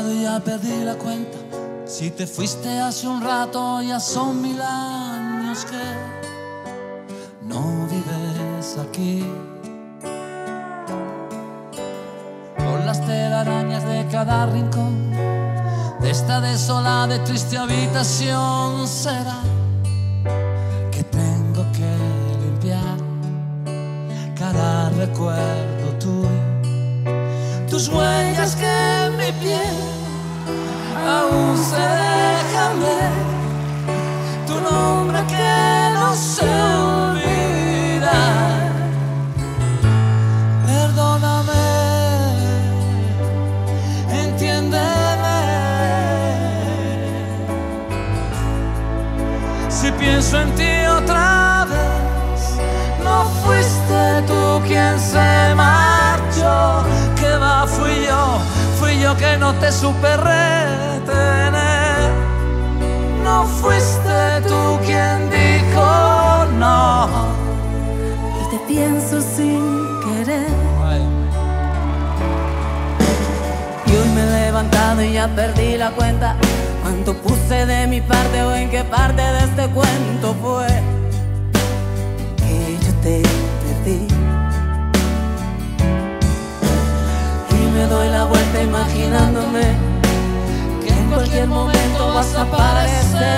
levantado y ya perdí la cuenta. Si te fuiste hace un rato, ya son 1000 años que no vives aquí. Con las telarañas de cada rincón de esta desolada y triste habitación, será que tengo que limpiar cada recuerdo tuyo. Tus huellas que en mi piel aún se dejan ver, tu nombre que no se olvida. Perdóname, entiéndeme. Si pienso en ti otra vez, no fuiste tú quien se marchó. Que va, fui yo que no te supe retener. No fuiste tú quien dijo no. Y te pienso sin querer. Y hoy me he levantado y ya perdí la cuenta. ¿Cuánto puse de mi parte o en qué parte de este cuento fue que yo te perdí? Me doy la vuelta imaginándome que en cualquier momento vas a aparecer.